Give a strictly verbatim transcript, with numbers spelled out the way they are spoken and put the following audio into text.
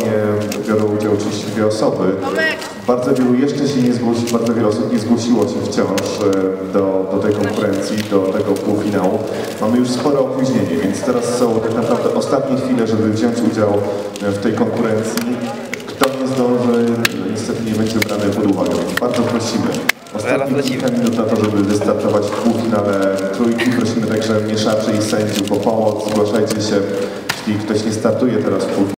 turnieju biorą udział trzydzieści dwie osoby. Bardzo wielu jeszcze się nie zgłosiło, bardzo wiele osób nie zgłosiło się wciąż do, do tej konkurencji, do tego półfinału. Mamy już spore opóźnienie, więc teraz są tak naprawdę ostatnie chwile, żeby wziąć udział w tej konkurencji. Kto nie zdąży, niestety nie będzie brany pod uwagę. Bardzo prosimy. Ostatnie kilka minut na to, żeby wystartować w półfinale trójki. Prosimy także mieszaczy i sędziów o pomoc. Zgłaszajcie się, jeśli ktoś nie startuje teraz w półfinale.